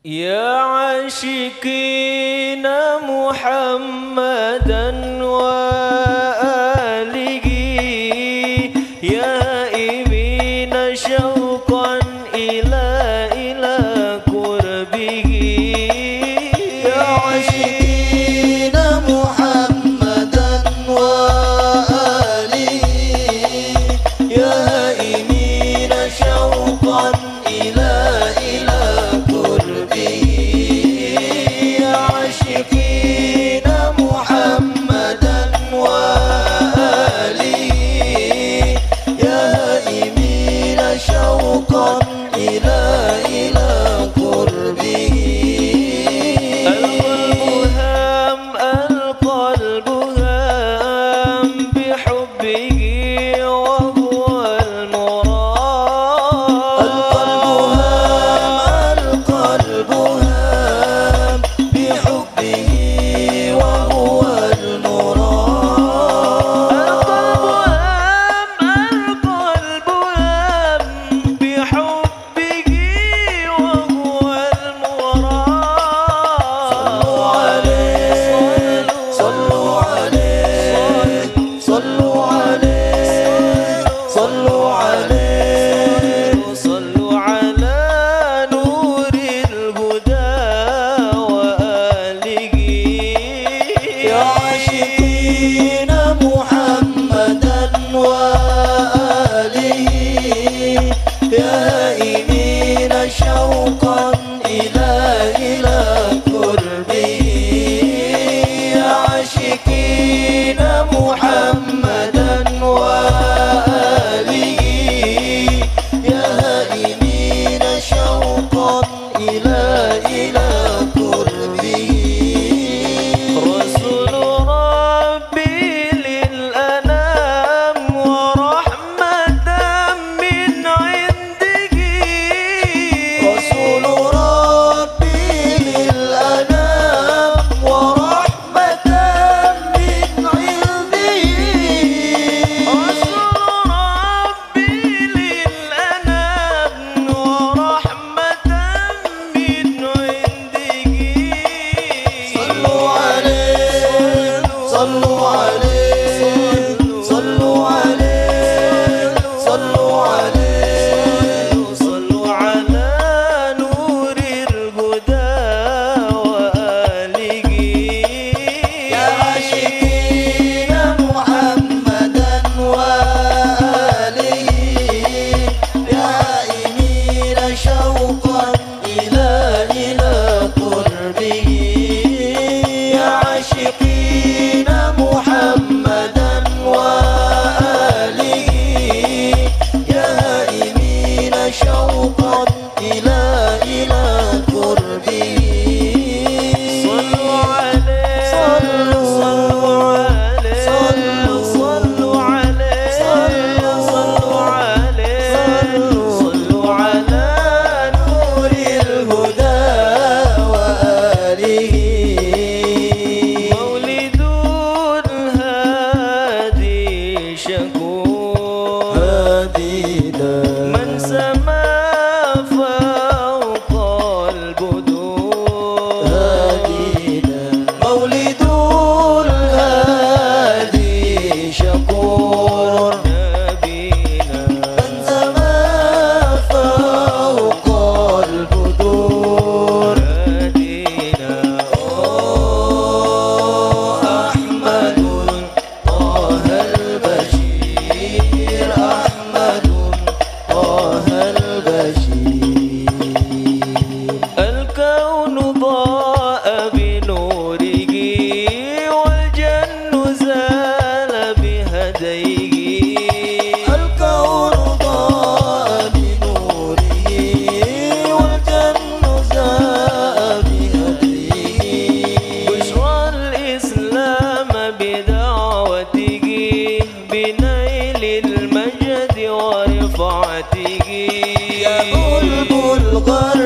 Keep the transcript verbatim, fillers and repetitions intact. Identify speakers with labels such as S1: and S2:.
S1: يا عاشقين محمدا وآله يا هائمين شوقا إلى إلى قربه
S2: يا عاشقين محمدا وآله يا هائمين شوقا إلى إلى قربه يا عاشقين محمدا وآله يا هائمين شوقا إلى إلى قربه
S1: القلب هام القلب هام بحبه وهو المراد
S2: القلب هام بحبه وهو المراد
S1: القلب هام بحبه وهو المراد
S2: صلوا عليه صلوا عليه صلوا عليه
S1: صلوا على نور الهدى وآله
S2: يا عاشقين محمدا وآله يا هائمين شوقا إلى إلى قربه يا عاشقين محمدا وآله يا هائمين شوقا إلى إلى قربه
S1: رسول ربي للأنام ورحمة من عنده
S2: رسول ربي للأنام ورحمة من عنده
S1: رسول ربي للأنام ورحمة من عنده
S2: صلوا عليه صلوا عليه صلوا عليه صلوا عليه
S1: صلوا على نور الهدى وآله
S2: يا عاشقين محمدا وآله يا هائمين شوقا إلى إلى قربه يا عاشقين محمدا وآله يا هائمين شوقا إلى إلى قربه
S1: صلوا عليه
S2: صلوا
S1: عليه
S2: صلوا
S1: صلوا عليه صلوا عليه صلوا على
S2: نور الهدى وآله
S1: مولد الهادي شكور
S2: هدينا
S1: من سما فوق البدور
S2: هدينا مولد الهادي شكور
S1: نبينا
S2: من سما فوق البدور
S1: هدينا
S2: أحمد طه البشير أحمد طه البشير
S1: الكون ضاء بنوره والجن زال بهديه
S2: الكون ضاء بنوره والجن زاء بهديه
S1: بشرى الإسلام بدعوته بنيل المجد ورفعته
S2: يا قلب الغر